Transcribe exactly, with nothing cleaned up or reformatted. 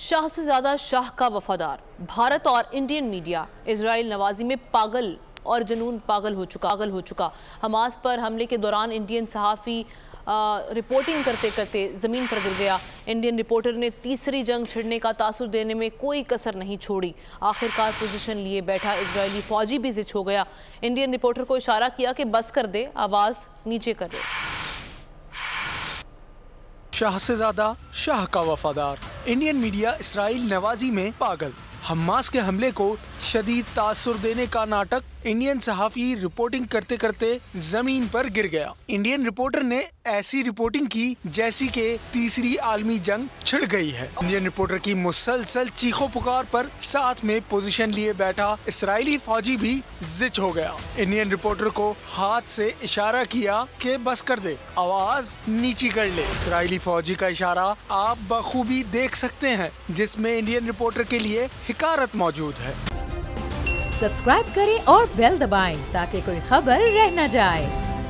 शाह से ज्यादा शाह का वफादार। भारत और इंडियन मीडिया इजराइल नवाजी में पागल और जुनून पागल हो चुका पागल हो चुका हमास पर हमले के दौरान इंडियन सहाफ़ी रिपोर्टिंग करते करते ज़मीन पर गिर गया। इंडियन रिपोर्टर ने तीसरी जंग छिड़ने का तासुर देने में कोई कसर नहीं छोड़ी। आखिरकार पोजीशन लिए बैठा इजरायली फौजी भी जिच हो गया। इंडियन रिपोर्टर को इशारा किया कि बस कर दे, आवाज़ नीचे कर दे। शाह से ज्यादा शाह का वफादार। इंडियन मीडिया इस्राइल नवाजी में पागल। हमास के हमले को शदीद तासुर देने का नाटक। इंडियन सहाफ़ी रिपोर्टिंग करते करते जमीन पर गिर गया। इंडियन रिपोर्टर ने ऐसी रिपोर्टिंग की जैसी के तीसरी आलमी जंग छिड़ गई है। इंडियन रिपोर्टर की मुसलसल चीखों पुकार पर साथ में पोजीशन लिए बैठा इस्राएली फौजी भी जिच हो गया। इंडियन रिपोर्टर को हाथ से इशारा किया कि बस कर दे, आवाज नीची कर ले। इस्राएली फौजी का इशारा आप बखूबी देख सकते हैं, जिसमें इंडियन रिपोर्टर के लिए हिकारत मौजूद है। सब्सक्राइब करें और बेल दबाएं ताकि कोई खबर रह न जाए।